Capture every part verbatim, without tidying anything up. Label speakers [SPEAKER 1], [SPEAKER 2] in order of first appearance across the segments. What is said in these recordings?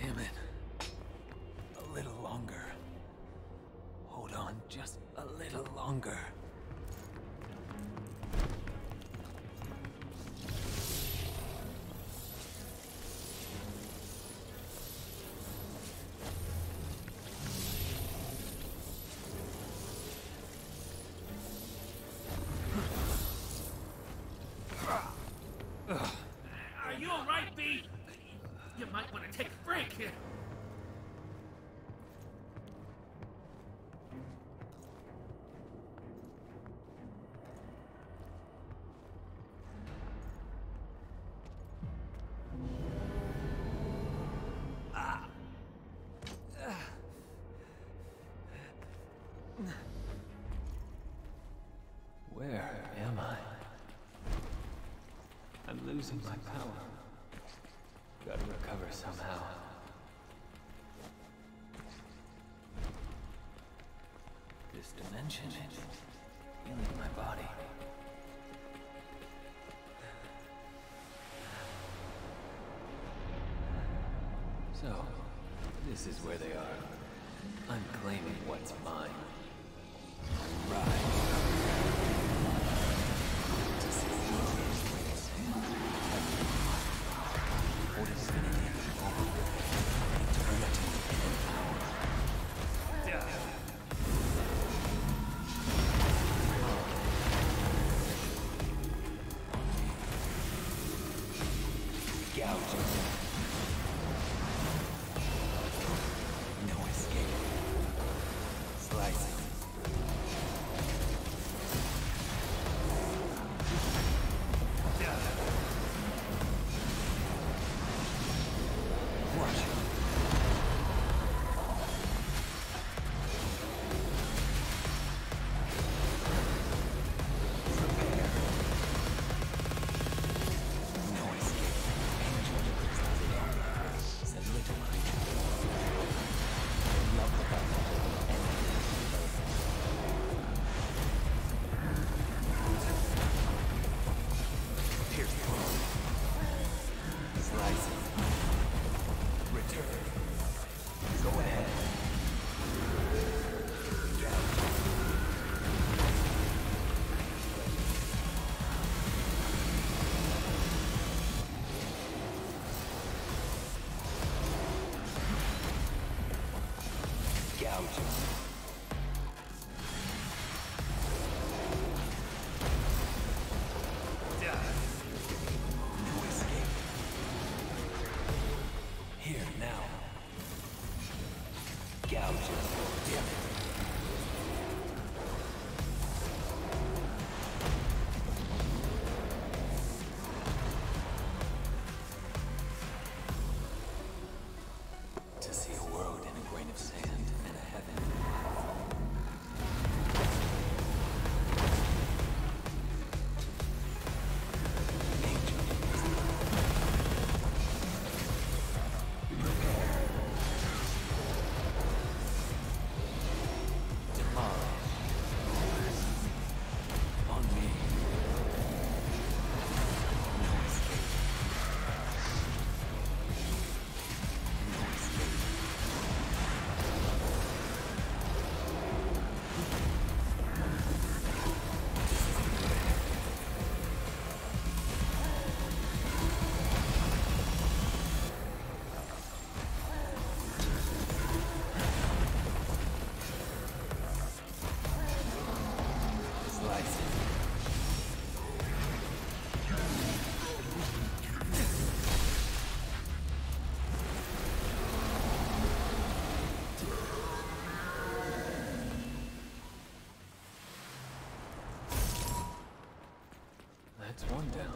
[SPEAKER 1] Damn it. A little longer. Hold on just a little longer.
[SPEAKER 2] Are you alright, B? You might want to take a break here.
[SPEAKER 1] Where am I? I'm losing my power. Gotta recover somehow. This dimension, healing my body. So, this is where they are. I'm claiming what's mine. Right. That's one down.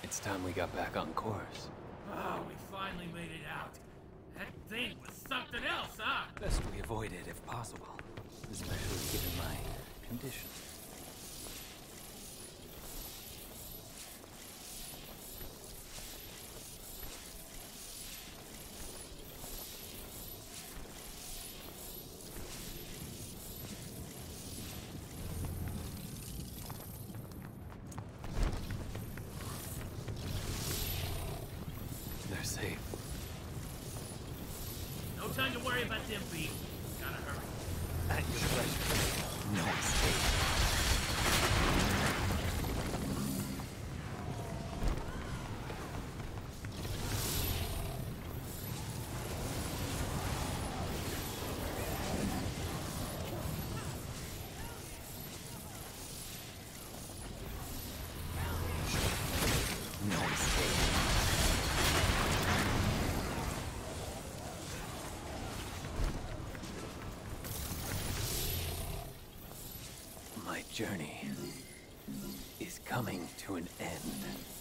[SPEAKER 1] It's time we got back on course.
[SPEAKER 2] Oh, we finally made it out. That thing was something else, huh?
[SPEAKER 1] Best we avoid it if possible, especially given my condition. They're safe.
[SPEAKER 2] No time to worry about them, B. Gotta hurry.
[SPEAKER 1] At your pleasure. No escape. No escape. My journey is coming to an end.